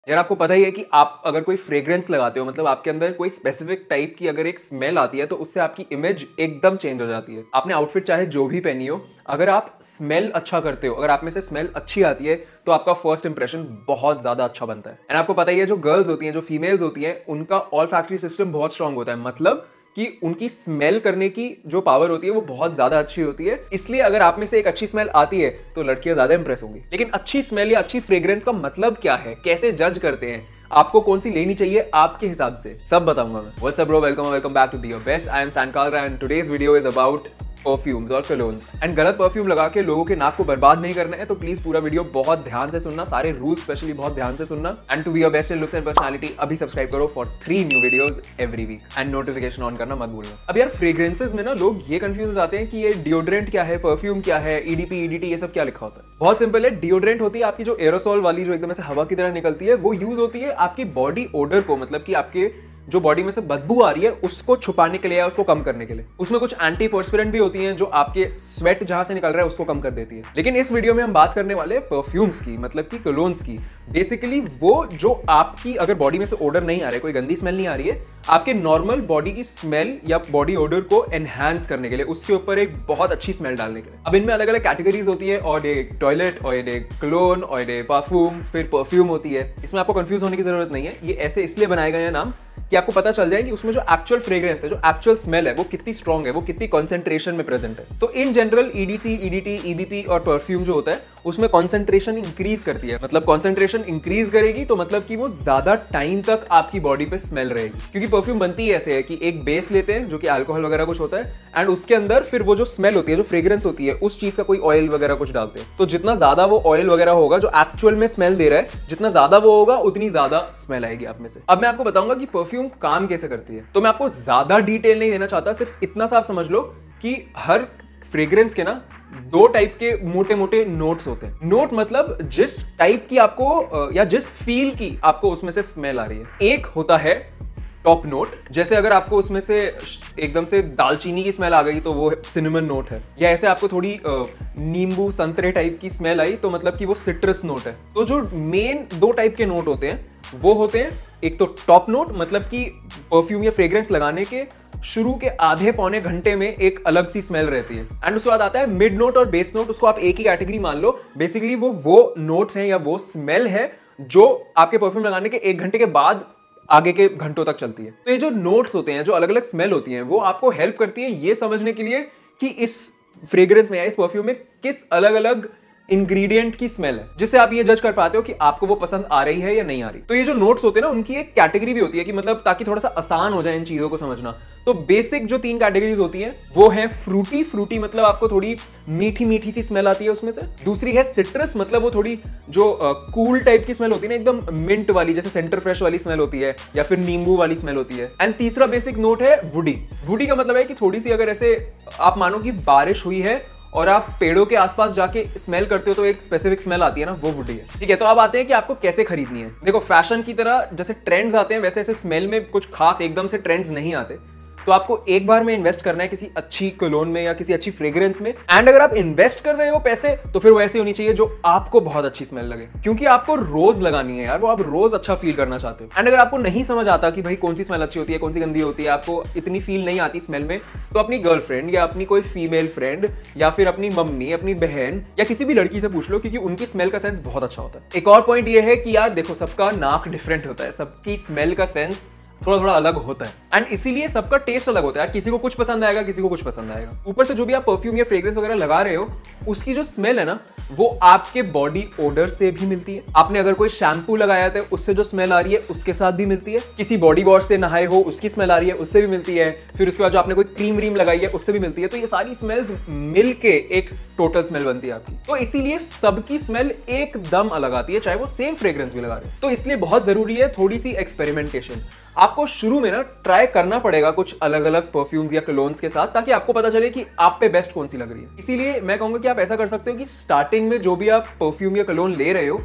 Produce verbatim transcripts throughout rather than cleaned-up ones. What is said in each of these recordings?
यार आपको पता ही है कि आप अगर कोई फ्रेग्रेंस लगाते हो, मतलब आपके अंदर कोई स्पेसिफिक टाइप की अगर एक स्मेल आती है तो उससे आपकी इमेज एकदम चेंज हो जाती है। आपने आउटफिट चाहे जो भी पहनी हो, अगर आप स्मेल अच्छा करते हो, अगर आप में से स्मेल अच्छी आती है तो आपका फर्स्ट इंप्रेशन बहुत ज्यादा अच्छा बनता है। एंड आपको पता ही है जो गर्ल्स होती हैं, जो फीमेल्स होती हैं, उनका ऑल्फैक्टरी सिस्टम बहुत स्ट्रांग होता है, मतलब कि उनकी स्मेल करने की जो पावर होती है वो बहुत ज्यादा अच्छी होती है। इसलिए अगर आप में से एक अच्छी स्मेल आती है तो लड़कियां ज्यादा इंप्रेस होंगी। लेकिन अच्छी स्मेल या अच्छी फ्रेग्रेंस का मतलब क्या है, कैसे जज करते हैं, आपको कौन सी लेनी चाहिए आपके हिसाब से, सब बताऊंगा मैं। What's up bro, welcome welcome back to be your best. I am सैनकालरा and today's video is about perfumes और कलोन्स। एंड गलत परफ्यूम लगा के लोगों के नाक को बर्बाद नहीं करना है, तो प्लीज पूरा वीडियो बहुत ध्यान से सुनना, सारे रूल्स स्पेशली बहुत ध्यान से सुनना। And to be your best in looks and personality अभी सब्सक्राइब करो for three new videos every week and notification on करना मत भूलना। अब यार फ्रेग्रेंसेस में ना लोग ये कंफ्यूज हो जाते हैं कि ये डिओड्रेंट क्या है, परफ्यूम क्या है, ईडीपी ईडीटी ये सब क्या लिखा होता है। बहुत सिंपल है, डिओड्रेंट होती है आपकी जो एरोसॉल वाली, जो एकदम से हवा की तरह निकलती है, वो यूज होती है आपकी बॉडी ओडर को, मतलब कि आपके जो बॉडी में से बदबू आ रही है उसको छुपाने के लिए या उसको कम करने के लिए। उसमें कुछ एंटी पर्स्पिरेंट भी होती हैं जो आपके स्वेट जहां से निकल रहा है उसको कम कर देती है। लेकिन इस वीडियो में हम बात करने वाले हैं परफ्यूम्स की, मतलब कि कोलोन्स की। बेसिकली वो जो आपकी अगर बॉडी में से ओडर नहीं आ रहा है, कोई गंदी स्मेल नहीं आ रही है, आपके नॉर्मल बॉडी की स्मेल या बॉडी ओडर को एनहांस करने के लिए, उसके ऊपर एक बहुत अच्छी स्मेल डालने के लिए। अब इनमें अलग अलग कैटेगरीज होती है, और एक टॉयलेट, और एक क्लोन, और एक परफ्यूम, फिर परफ्यूम होती है। इसमें आपको कंफ्यूज होने की जरूरत नहीं है, ये ऐसे इसलिए बनाए गए हैं नाम कि आपको पता चल जाए कि उसमें जो एक्चुअल फ्रेग्रेंस है, जो एक्चुअल स्मेल है, वो कितनी स्ट्रॉन्ग है, वो कितनी कॉन्सेंट्रेशन में प्रेजेंट है। तो in general EDC, EDT, EBP और परफ्यूम जो होता है उसमें कॉन्सेंट्रेशन इंक्रीज करती है। मतलब कॉन्सेंट्रेशन इंक्रीज करेगी तो मतलब कि वो ज्यादा टाइम तक आपकी बॉडी पे स्मेल रहेगी। क्योंकि परफ्यूम बनती है ऐसे है कि एक बेस लेते हैं जो कि अल्कोहल वगैरह कुछ होता है, एंड उसके अंदर फिर वो जो स्मेल होती है, जो फ्रेग्रेंस होती है, उस चीज का कोई ऑयल वगैरह कुछ डालते हैं। तो जितना ज्यादा वो ऑयल वगैरह होगा जो एक्चुअल में स्मेल दे रहा है, जितना ज्यादा वो होगा उतनी ज्यादा स्मेल आएगी आप में से। अब मैं आपको बताऊंगा कि परफ्यूम काम कैसे करती है। तो मैं आपको ज्यादा डिटेल नहीं देना चाहता, सिर्फ इतना सा आप समझ लो कि हर फ्रेग्रेंस के ना दो टाइप के मोटे मोटे नोट्स होते हैं। नोट मतलब जिस टाइप की आपको या जिस फील की आपको उसमें से स्मेल आ रही है। एक होता है टॉप नोट, जैसे अगर आपको उसमें से एकदम से दालचीनी की स्मेल आ गई तो वो सिनेमन नोट है, या ऐसे आपको थोड़ी नींबू संतरे टाइप की स्मेल आई तो मतलब कि वो सिट्रस नोट है। तो जो मेन दो टाइप के नोट होते हैं वो होते हैं, एक तो टॉप नोट, मतलब कि परफ्यूम या फ्रेग्रेंस लगाने के शुरू के आधे पौने घंटे में एक अलग सी स्मेल रहती है। एंड उसके बाद आता है मिड नोट और बेस नोट, उसको आप एक ही कैटेगरी मान लो। बेसिकली वो वो नोट्स हैं या वो स्मेल है जो आपके परफ्यूम लगाने के एक घंटे के बाद आगे के घंटों तक चलती है। तो ये जो नोट्स होते हैं, जो अलग अलग स्मेल होती हैं, वो आपको हेल्प करती है ये समझने के लिए कि इस फ्रेग्रेंस में या इस परफ्यूम में किस अलग अलग इंग्रेडिएंट की स्मेल है, जिससे आप ये जज कर पाते हो कि आपको वो पसंद आ रही है या नहीं आ रही। तो ये जो नोट्स होते हैं ना, उनकी एक कैटेगरी भी होती है कि मतलब ताकि थोड़ा सा आसान हो जाए इन चीजों को समझना। तो बेसिक जो तीन कैटेगरीज होती हैं वो है फ्रूटी, फ्रूटी मतलब आपको थोड़ी मीठी मीठी सी स्मेल आती है उसमें से। दूसरी है सिट्रस, मतलब वो थोड़ी जो कूल टाइप की स्मेल होती है ना, एकदम मिंट वाली, जैसे सेंटर फ्रेश वाली स्मेल होती है, या फिर नींबू वाली स्मेल होती है। एंड तीसरा बेसिक नोट है वुडी। वुडी का मतलब है कि थोड़ी सी अगर ऐसे आप मानो कि बारिश हुई है और आप पेड़ों के आसपास जाके स्मेल करते हो तो एक स्पेसिफिक स्मेल आती है ना, वो वुडी है। ठीक है, तो अब आते हैं कि आपको कैसे खरीदनी है। देखो, फैशन की तरह जैसे ट्रेंड्स आते हैं वैसे ऐसे स्मेल में कुछ खास एकदम से ट्रेंड्स नहीं आते। तो आपको एक बार में इन्वेस्ट करना है किसी अच्छी कोलोन में या किसी अच्छी फ्रेग्रेंस में। एंड अगर आप इन्वेस्ट कर रहे हो पैसे तो फिर वो ऐसी होनी चाहिए जो आपको बहुत अच्छी स्मेल लगे, क्योंकि आपको रोज लगानी है यार, वो आप रोज अच्छा फील करना चाहते हो। एंड अगर आपको नहीं समझ आता कि भाई कौन सी स्मेल अच्छी होती है, कौन सी गंदी होती है, आपको इतनी फील नहीं आती स्मेल में, तो अपनी गर्लफ्रेंड या अपनी कोई फीमेल फ्रेंड या फिर अपनी मम्मी, अपनी बहन या किसी भी लड़की से पूछ लो, क्योंकि उनकी स्मेल का सेंस बहुत अच्छा होता है। एक और पॉइंट ये है कि यार देखो, सबका नाक डिफरेंट होता है, सबकी स्मेल का सेंस थोड़ा थोड़ा अलग होता है, एंड इसीलिए सबका टेस्ट अलग होता है। किसी को कुछ पसंद आएगा, किसी को कुछ पसंद आएगा। ऊपर से जो भी आप परफ्यूम या फ्रेग्रेंस वगैरह लगा रहे हो, उसकी जो स्मेल है ना, वो आपके बॉडी ओडर से भी मिलती है। आपने अगर कोई शैम्पू लगाया था उससे जो स्मेल आ रही है उसके साथ भी मिलती है। किसी बॉडी वॉश से नहाए हो उसकी स्मेल आ रही है, उससे भी मिलती है। फिर उसके बाद जो आपने कोई क्रीम व्रीम लगाई है उससे भी मिलती है। तो ये सारी स्मेल्स मिलके एक टोटल स्मेल बनती है आपकी। तो इसीलिए सबकी स्मेल एकदम अलग आती है, चाहे वो सेम फ्रेग्रेंस भी लगा रहे हो। तो इसलिए बहुत जरूरी है थोड़ी सी एक्सपेरिमेंटेशन। आपको शुरू में ना ट्राई करना पड़ेगा कुछ अलग अलग परफ्यूम्स या कोलोन्स के साथ, ताकि आपको पता चले कि आप पे बेस्ट कौन सी लग रही है। इसीलिए मैं कहूंगा कि आप ऐसा कर सकते हो कि स्टार्टिंग में जो भी आप परफ्यूम या कोलोन ले रहे हो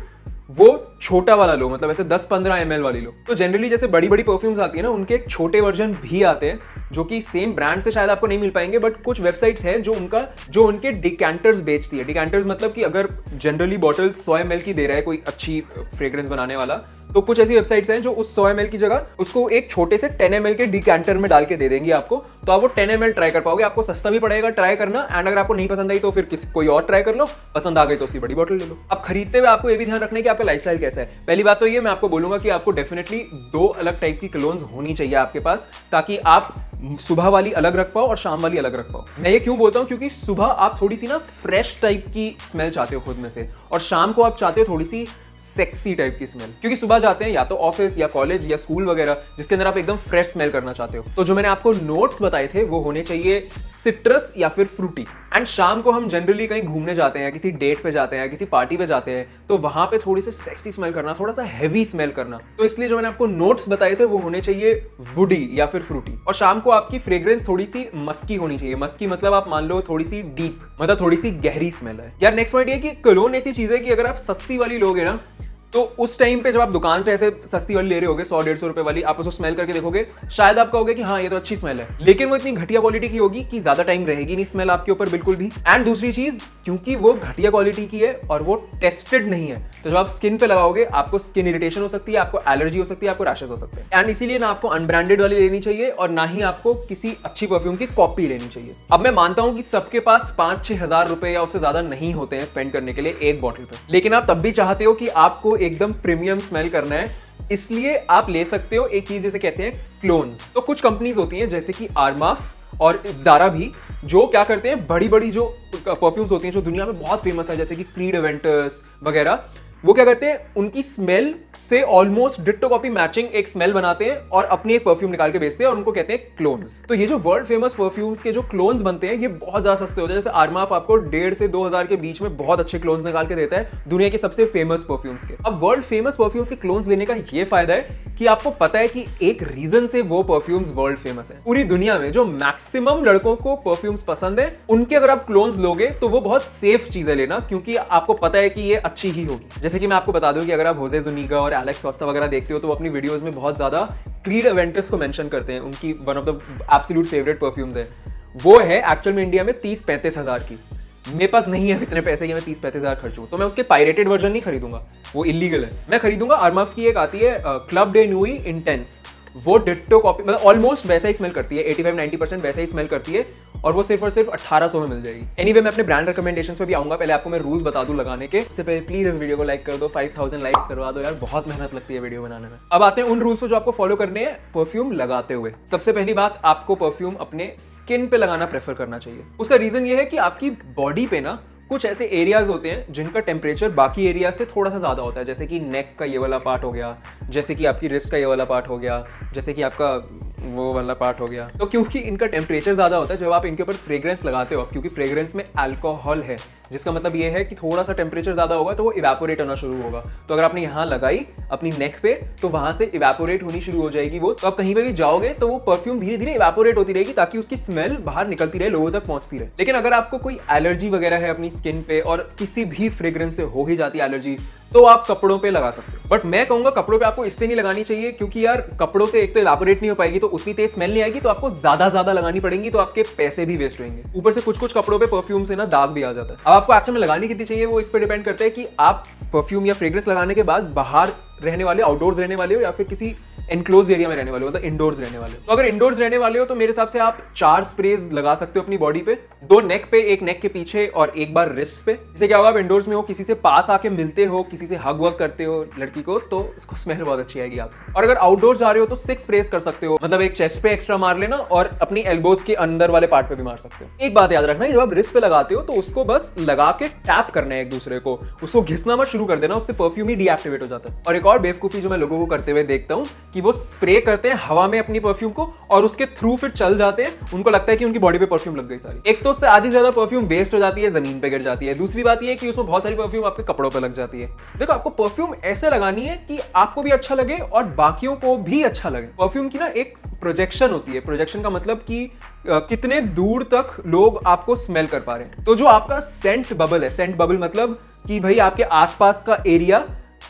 वो छोटा वाला लो, मतलब ऐसे दस पंद्रह एम एल वाली लो। तो जनरली जैसे बड़ी बड़ी परफ्यूम्स आती है ना, उनके एक छोटे वर्जन भी आते हैं जो कि सेम ब्रांड से शायद आपको नहीं मिल पाएंगे, बट कुछ वेबसाइट्स हैं जो उनका जो उनके डिकैंटर्स बेचती है। डिकैंटर्स मतलब कि अगर जनरली बॉटल सौ एम एल की दे रहा है कोई अच्छी फ्रेग्रेंस बनाने वाला, तो कुछ ऐसी वेबसाइट्स हैं जो उस सौ एम एल की जगह उसको एक छोटे से टेन एम एल के डिकैंटर में डाल के दे देंगी आपको, तो आप वो टेन एम एल ट्राई कर पाओगे। आपको सस्ता भी पड़ेगा ट्राई करना, एंड अगर आपको नहीं पसंद आई तो फिर किसी कोई और ट्राई कर लो, पसंद आ गई तो उसकी बड़ी बॉटल ले लो। अब खरीदते हुए आपको ये भी ध्यान रखना है कि आपका लाइफस्टाइल कैसा है। पहली बात तो ये मैं आपको बोलूंगा कि आपको डेफिनेटली दो अलग टाइप की क्लोन्स होनी चाहिए आपके पास, ताकि आप सुबह वाली अलग रख पाओ और शाम वाली अलग रख पाओ। मैं ये क्यों बोलता हूं, क्योंकि सुबह आप थोड़ी सी ना फ्रेश टाइप की स्मेल चाहते हो खुद में से, और शाम को आप चाहते हो थोड़ी सी सेक्सी टाइप की स्मेल, क्योंकि सुबह जाते हैं या तो ऑफिस या कॉलेज या स्कूल वगैरह, जिसके अंदर आप एकदम फ्रेश स्मेल करना चाहते हो। तो जो मैंने आपको नोट्स बताए थे वो होने चाहिए सिट्रस या फिर फ्रूटी। एंड शाम को हम जनरली कहीं घूमने जाते हैं, किसी डेट पे जाते हैं, किसी पार्टी पे जाते हैं, तो वहां पे थोड़ी सी सेक्सी स्मेल करना, थोड़ा सा हैवी स्मेल करना। तो इसलिए जो मैंने आपको नोट्स बताए थे वो होने चाहिए वुडी या फिर फ्रूटी। और शाम को आपकी फ्रेग्रेंस थोड़ी सी मस्की होनी चाहिए। मस्की मतलब आप मान लो थोड़ी सी डीप, मतलब थोड़ी सी गहरी स्मेल है। यार नेक्स्ट पॉइंट ये कि कोलोन ऐसी चीज है कि अगर आप सस्ती वाली लोगे ना, तो उस टाइम पे जब आप दुकान से ऐसे सस्ती वाली ले रहे होगे सौ डेढ़ सौ रुपए वाली, आप उसको स्मेल करके देखोगे, शायद आप कहोगे कि हाँ ये तो अच्छी स्मेल है, लेकिन वो इतनी घटिया क्वालिटी की होगी कि ज्यादा टाइम रहेगी नहीं स्मेल आपके ऊपर बिल्कुल भी। एंड दूसरी चीज, क्योंकि वो घटिया क्वालिटी की है और वो टेस्टेड नहीं है, तो जब आप स्किन पे लगाओगे आपको स्किन इरिटेशन हो सकती है, आपको एलर्जी हो सकती है, आपको रैशेस हो सकते हैं। एंड इसीलिए ना आपको अनब्रांडेड वाली लेनी चाहिए और ना ही आपको किसी अच्छी परफ्यूम की कॉपी लेनी चाहिए। अब मैं मानता हूं कि सबके पास पांच छह हजार रुपए या उससे ज्यादा नहीं होते हैं स्पेंड करने के लिए एक बॉटल पे, लेकिन आप तब भी चाहते हो कि आपको एकदम प्रीमियम स्मेल करना है, इसलिए आप ले सकते हो एक चीज जिसे कहते हैं क्लोन्स। तो कुछ कंपनीज होती हैं जैसे कि आर्माफ और ज़ारा भी, जो क्या करते हैं, बड़ी बड़ी जो परफ्यूम्स होती हैं जो दुनिया में बहुत फेमस है, जैसे कि क्रीड एवेंटर्स वगैरह, वो क्या करते हैं, उनकी स्मेल से ऑलमोस्ट डिट्टो कॉपी मैचिंग एक स्मेल बनाते हैं और अपनी एक परफ्यूम निकाल के बेचते हैं और उनको कहते हैं क्लोन्स। तो ये जो वर्ल्ड फेमस परफ्यूम्स के जो क्लोन्स बनते हैं ये बहुत ज्यादा सस्ते होते हैं। जैसे आर्माफ आपको डेढ़ से दो हजार के बीच में बहुत अच्छे क्लोन्स निकाल के देता है दुनिया के सबसे फेमस परफ्यूम्स के। अब वर्ल्ड फेमस परफ्यूम्स के क्लोन्स लेने का ये फायदा है कि आपको पता है कि एक रीजन से वो परफ्यूम्स वर्ल्ड फेमस है। पूरी दुनिया में जो मैक्सिमम लड़कों को परफ्यूम्स पसंद है, उनके अगर आप क्लोन्स लोगे तो वो बहुत सेफ चीज है लेना, क्योंकि आपको पता है कि ये अच्छी ही होगी। जैसे कि मैं आपको बता दूं कि अगर आप होजे जुनीगा और एलेक्स कोस्टा वगैरह देखते हो तो वो अपनी वीडियोस में बहुत ज्यादा क्रीड एवेंटर्स को मेंशन करते हैं, उनकी one of the absolute favourite perfumes है। वो है एक्चुअल में इंडिया में तीस पैंतीस हजार की। मेरे पास नहीं है इतने पैसे कि मैं तीस पैंतीस हजार खर्चूं, तो मैं उसके पायरेटेड वर्जन नहीं खरीदूंगा, वो इलीगल है। मैं खरीदूंगा आर्माफ की एक आती है क्लब डे न्यूई इंटेंस, वो डिट्टो कॉपी, मतलब ऑलमोस्ट वैसा ही स्मेल करती है, पचासी नब्बे परसेंट वैसा ही स्मेल करती है, और वो सिर्फ और सिर्फ अठारह सौ में मिल जाएगी। एनीवे मैं अपने ब्रांड रिकमेंडेशंस पे भी आऊंगा, पहले आपको मैं रूल्स बता दूं लगाने के। इससे पहले प्लीज इस वीडियो को लाइक कर दो, पाँच हज़ार लाइक्स करवा दो यार, बहुत मेहनत लगती है वीडियो बनाने में। अब आते हैं उन रूल्स पे जो आपको फॉलो करने हैं परफ्यूम लगाते हुए। सबसे पहली बात, आपको परफ्यूम अपने स्किन पे लगाना प्रेफर करना चाहिए। उसका रीजन ये है कि आपकी बॉडी पे ना कुछ ऐसे एरियाज होते हैं जिनका टेम्परेचर बाकी एरिया से थोड़ा सा ज्यादा होता है, जैसे कि नेक का ये वाला पार्ट हो गया, जैसे कि आपकी रिस्ट का ये वाला पार्ट हो गया, जैसे कि आपका वो वाला पार्ट हो गया। तो क्योंकि इनका टेम्परेचर ज्यादा होता है, जब आप इनके ऊपर फ्रेग्रेंस लगाते हो, क्योंकि फ्रेग्रेंस में अल्कोहल है, जिसका मतलब ये है कि थोड़ा सा टेम्परेचर ज्यादा होगा तो वो इवेपोरेट होना शुरू होगा। तो अगर आपने यहाँ लगाई अपनी नेक पे, तो वहां से इवेपोरेट होनी शुरू हो जाएगी वो। तो आप कहीं पे भी जाओगे तो वो परफ्यूम धीरे धीरे इवेपोरेट होती रहेगी, ताकि उसकी स्मेल बाहर निकलती रहे, लोगों तक पहुंचती रहे। लेकिन अगर आपको कोई एलर्जी वगैरह है अपनी स्किन पे, और किसी भी फ्रेग्रेंस से हो ही जाती है एलर्जी, तो आप कपड़ों पे लगा सकते हो। बट मैं कहूंगा कपड़ों पे आपको इसलिए नहीं लगानी चाहिए क्योंकि यार कपड़ों से एक तो इवेपोरेट नहीं हो पाएगी, तो उतनी तेज स्मेल नहीं आएगी, तो आपको ज्यादा ज्यादा लगानी पड़ेगी, तो आपके पैसे भी वेस्ट होंगे। ऊपर से कुछ कुछ कपड़ों पे परफ्यूम से ना दाग भी आ जाता है। अब आपको एक्चुअल में लगानी कितनी चाहिए वो इस पर डिपेंड करता है कि आप परफ्यूम या फ्रेग्रेंस लगाने के बाद बाहर रहने वाले, आउटडोर्स रहने वाले हो, या फिर किसी एनक्लोज एरिया में रहने वाले हो, मतलब इंडोर्स रहने वाले हो। तो अगर इंडोर्स रहने वाले हो तो मेरे हिसाब से आप चार स्प्रेज लगा सकते हो अपनी बॉडी पे, दो नेक पे, एक नेक के पीछे और एक बार रिस्ट पे। इससे क्या होगा, आप इंडोर्स में हो, किसी से पास आके मिलते हो, किसी से हग वग करते हो लड़की को, तो उसको स्मेल बहुत अच्छी आएगी आपसे। और अगर आउटडोर्स जा रहे हो तो सिक्स स्प्रेज कर सकते हो, मतलब एक चेस्ट पे एक्स्ट्रा मार लेना और अपनी एल्बोज के अंदर वाले पार्ट पे भी मार सकते हो। एक बात याद रखना, जब आप रिस्ट पे लगाते हो तो उसको बस लगा के टैप करना है एक दूसरे को, उसको घिसना मत शुरू कर देना, उससे परफ्यूम ही डीएक्टिवेट हो जाता है। और एक और बेवकूफी जो मैं लोगों को करते हुए देखता हूं कि वो स्प्रे करते हैं हवा में अपनी परफ्यूम को और उसके थ्रू फिर चल जाते हैं, उनको लगता है कि उनकी बॉडी पे परफ्यूम लग गई सारी। एक तो उससे आधी ज्यादा परफ्यूम वेस्ट हो जाती है, जमीन पे गिर जाती है। दूसरी बात ये है कि उसमें बहुत सारी परफ्यूम आपके कपड़ों पे लग जाती है। देखो, आपको परफ्यूम ऐसे लगानी है कि आपको भी अच्छा लगे और बाकियों को भी अच्छा लगे। परफ्यूम की ना एक प्रोजेक्शन होती है, प्रोजेक्शन का मतलब कि कितने दूर तक लोग आपको स्मेल कर पा रहे हैं। तो जो आपका सेंट बबल है, सेंट बबल मतलब कि भाई आपके आसपास का एरिया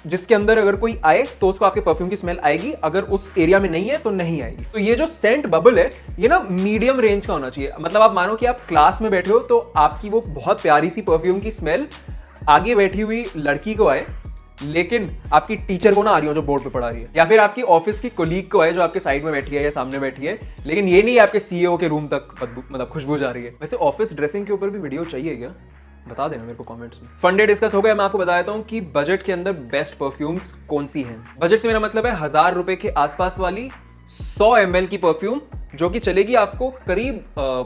जिसके अंदर अगर कोई आए तो उसको आपके परफ्यूम की स्मेल आएगी, अगर उस एरिया में नहीं है तो नहीं आएगी। तो ये जो सेंट बबल है ये ना मीडियम रेंज का होना चाहिए। मतलब आप मानो कि आप क्लास में बैठे हो तो आपकी वो बहुत प्यारी सी परफ्यूम की स्मेल आगे बैठी हुई लड़की को आए, लेकिन आपकी टीचर को ना आ रही हो जो बोर्ड पे पढ़ा रही है, या फिर आपकी ऑफिस की कोलीग को है जो आपके साइड में बैठी है या सामने बैठी है, लेकिन ये नहीं आपके सीईओ के रूम तक मतलब खुशबू जा रही है। वैसे ऑफिस ड्रेसिंग के ऊपर भी वीडियो चाहिए क्या, बता देना मेरे को कमेंट्स में। फन डे डिस्कस हो गया। मैं आपको बता देता हूँ कि बजट के अंदर बेस्ट परफ्यूम्स कौन सी हैं। बजट से मेरा मतलब है हजार रुपए के आसपास वाली सौ एम एल की परफ्यूम जो कि चलेगी आपको करीब आ,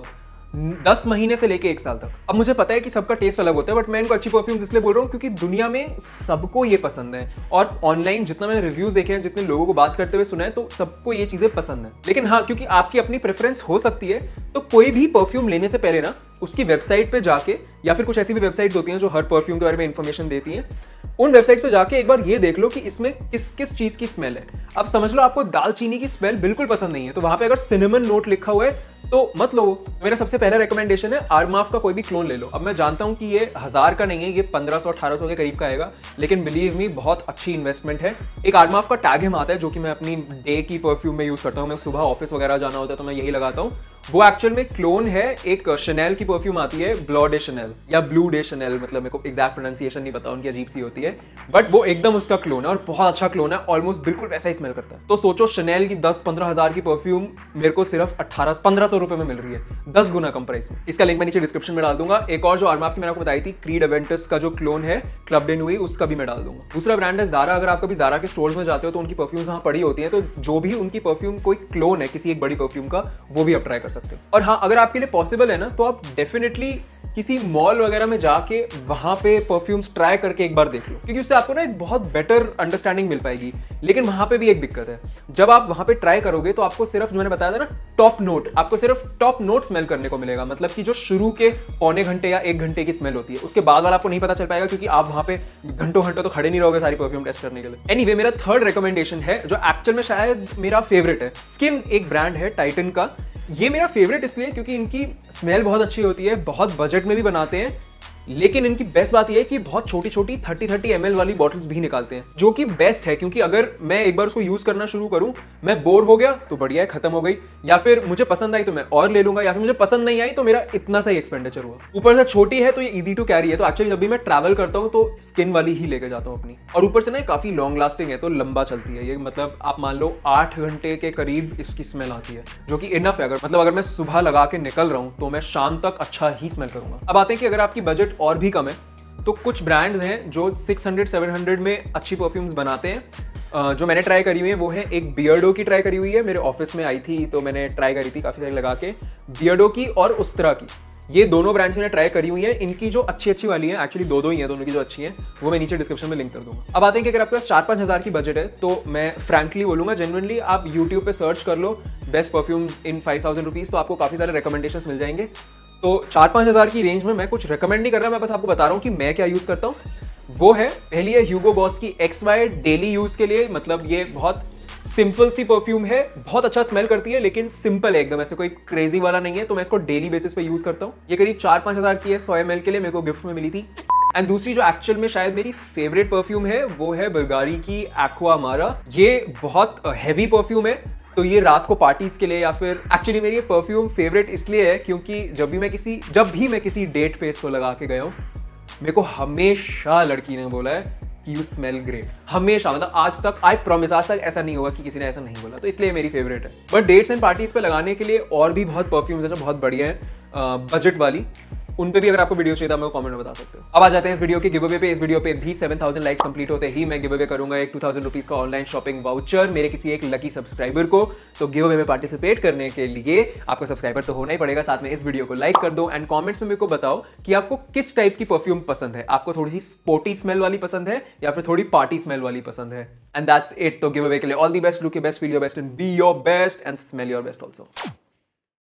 दस महीने से लेके एक साल तक। अब मुझे पता है कि सबका टेस्ट अलग होता है, बट मैं इनको अच्छी परफ्यूम्स इसलिए बोल रहा हूँ क्योंकि दुनिया में सबको ये पसंद है, और ऑनलाइन जितना मैंने रिव्यूज देखे हैं, जितने लोगों को बात करते हुए सुना है, तो सबको ये चीजें पसंद है। लेकिन हाँ, क्योंकि आपकी अपनी प्रेफरेंस हो सकती है, तो कोई भी परफ्यूम लेने से पहले ना उसकी वेबसाइट पे जाके, या फिर कुछ ऐसी भी वेबसाइट होती हैं जो हर परफ्यूम के बारे में इंफॉर्मेशन देती हैं, उन वेबसाइट्स पे जाके एक बार ये देख लो कि इसमें किस किस चीज की स्मेल है। अब समझ लो आपको दालचीनी की स्मेल बिल्कुल पसंद नहीं है, तो वहां पे अगर सिनेमन नोट लिखा हुआ है तो मत लो। मेरा सबसे पहला रेकमेंडेशन है आर्माफ का कोई भी क्लोन ले लो। अब मैं जानता हूं कि ये हजार का नहीं है, ये पंद्रह सौ अठारह सौ के करीब का आएगा, लेकिन बिलीव मी बहुत अच्छी इन्वेस्टमेंट है। एक आर्माफ का टैग हिम आता है जो कि मैं अपनी डे की परफ्यूम में यूज करता हूं। मैं सुबह ऑफिस वगैरह जाना होता है तो मैं यही लगाता हूं। वो एक्चुअल में क्लोन है, एक शनेल की परफ्यूम आती है, ब्लू डे शनेल या ब्लू डे शनेल, मतलब मेरे को एग्जैक्ट प्रोनाउंसिएशन नहीं पता, उनकी अजीब सी होती है, बट वो एकदम उसका क्लोन है और बहुत अच्छा क्लोन है, ऑलमोस्ट बिल्कुल वैसा ही स्मेल करता है। तो सोचो शनेल की दस पंद्रह हजार की परफ्यूम मेरे को सिर्फ अठारह पंद्रह सौ रुपए में मिल रही है, दस गुना कम प्राइस में। इसका लिंक मैं नीचे डिस्क्रिप्शन में डाल दूंगा। एक और जो आर्माफ की मैंने आपको बताई थी, क्रीड एवेंटस का जो क्लोन है, क्लब डे नुई, उसका भी मैं डाल दूंगा। दूसरा ब्रांड है ज़ारा। अगर आप कभी ज़ारा के स्टोर्स में जाते हो तो उनकी परफ्यूम्स वहां पड़ी होती हैं, तो जो भी उनकी परफ्यूम कोई क्लोन है किसी एक बड़ी परफ्यूम का, वो भी आप ट्राई कर सकते हो। और हाँ, अगर आपके लिए पॉसिबल है ना, तो आप डेफिनेटली किसी मॉल वगैरह में जाके वहां पे परफ्यूम्स ट्राई करके एक बार देख लो, क्योंकि उससे आपको ना एक बहुत बेटर अंडरस्टैंडिंग मिल पाएगी। लेकिन वहां पे भी एक दिक्कत है, जब आप वहां पे ट्राई करोगे तो आपको सिर्फ, जो मैंने बताया था ना, टॉप नोट, आपको सिर्फ टॉप नोट स्मेल करने को मिलेगा। मतलब कि जो शुरू के पौने घंटे या एक घंटे की स्मेल होती है, उसके बाद वाला आपको नहीं पता चल पाएगा, क्योंकि आप वहां पे घंटों घंटों तो खड़े नहीं रहोगे सारी परफ्यूम टेस्ट करने के लिए। एनीवे, मेरा थर्ड रिकमेंडेशन है जो एक्चुअल में शायद मेरा फेवरेट है। स्किन एक ब्रांड है टाइटन का। ये मेरा फेवरेट इसलिए क्योंकि इनकी स्मेल बहुत अच्छी होती है, बहुत बजट में भी बनाते हैं, लेकिन इनकी बेस्ट बात यह है कि बहुत छोटी छोटी थर्टी थर्टी एम एल वाली बॉटल्स भी निकालते हैं, जो कि बेस्ट है। क्योंकि अगर मैं एक बार उसको यूज करना शुरू करूं, मैं बोर हो गया तो बढ़िया है, खत्म हो गई, या फिर मुझे पसंद आई तो मैं और ले लूंगा, या फिर मुझे पसंद नहीं आई तो मेरा इतना सा ही एक्सपेंडिचर हुआ। ऊपर से छोटी है तो ये इजी टू कैरी है, तो एक्चुअली जब भी मैं ट्रैवल करता हूं तो स्किन वाली ही लेके जाता हूं अपनी। और ऊपर से ना काफी लॉन्ग लास्टिंग है, तो लंबा चलती है ये। मतलब आप मान लो आठ घंटे के करीब इसकी स्मेल आती है, जो कि इनफ है। अगर मतलब अगर मैं सुबह लगा के निकल रहा हूं तो मैं शाम तक अच्छा ही स्मेल करूंगा। अब आते हैं कि अगर आपकी बजट और भी कम है, तो कुछ ब्रांड्स हैं जो छह सौ सात सौ में अच्छी परफ्यूम्स बनाते हैं। जो मैंने ट्राई करी हुई है वो है, एक बियर्डो की ट्राई करी हुई है, मेरे ऑफिस में आई थी तो मैंने ट्राई करी थी काफी सारी लगा के, बियर्डो की और उस्तरा की। ये दोनों ब्रांड्स मैंने ट्राई करी हुई है। इनकी जो अच्छी अच्छी वाली है, एक्चुअली दो दो ही है, दोनों की जो अच्छी है वो मैं नीचे डिस्क्रिप्शन में लिंक कर दूंगा। अब आते हैं कि अगर आपके पास चार पाँच हजार की बजट है, तो मैं फ्रैंकली बोलूंगा, जेन्युइनली आप यूट्यूब पे सर्च कर लो best perfumes in five thousand rupees, तो आपको काफी सारे रिकमेंडेशंस मिल जाएंगे। तो चार पाँच हजार की रेंज में मैं कुछ रिकमेंड नहीं कर रहा, मैं बस आपको बता रहा हूँ कि मैं क्या यूज करता हूँ। वो है, पहली है ह्यूगो बॉस की एक्स वाई डेली यूज के लिए। मतलब ये बहुत सिंपल सी परफ्यूम है, बहुत अच्छा स्मेल करती है, लेकिन सिंपल है एकदम, ऐसे कोई क्रेजी वाला नहीं है, तो मैं इसको डेली बेसिस पे यूज करता हूँ। ये करीब चार पाँच हजार की है, सौ एम एल के लिए, मेरे को गिफ्ट में मिली थी। एंड दूसरी जो एक्चुअल में शायद मेरी फेवरेट परफ्यूम है, वो है बुल्गारी की एक्वा अमारा। ये बहुत हैवी परफ्यूम है, तो ये रात को पार्टीज के लिए, या फिर एक्चुअली मेरी ये परफ्यूम फेवरेट इसलिए है क्योंकि जब भी मैं किसी जब भी मैं किसी डेट पे इसको लगा के गया हूँ, मेरे को हमेशा लड़की ने बोला है कि यू स्मेल ग्रेट। हमेशा, मतलब आज तक, आई प्रॉमिस, आज तक ऐसा नहीं होगा कि किसी ने ऐसा नहीं बोला, तो इसलिए मेरी फेवरेट है। बट डेट्स एंड पार्टीज पे लगाने के लिए और भी बहुत परफ्यूम्स हैं जो बहुत बढ़िया हैं बजट वाली, उन पे भी अगर आपको वीडियो चाहिए था मैं कमेंट में बता सकते हो। अब आ जाते हैं इस वीडियो के गिव अवे पे। इस वीडियो पे भी सात हज़ार लाइक्स कंप्लीट होते ही मैं गिव अवे करूंगा एक दो हज़ार रुपीस का ऑनलाइन शॉपिंग वाउचर मेरे किसी एक लकी सब्सक्राइबर को। तो गिव अवे में पार्टिसिपेट करने के लिए आपको सब्सक्राइबर तो होना ही पड़ेगा, साथ में इस वीडियो को लाइक कर दो एंड कॉमेंट्स में मेरे को बताओ कि आपको किस टाइप की परफ्यूम पसंद है। आपको थोड़ी सी स्पोर्टी स्मेल वाली पसंद है या फिर थोड़ी पार्टी स्मेल वाली पसंद है। And that's it. तो गिव अवे के लिए all the best, look your best, feel your best and be your best and smell your best also.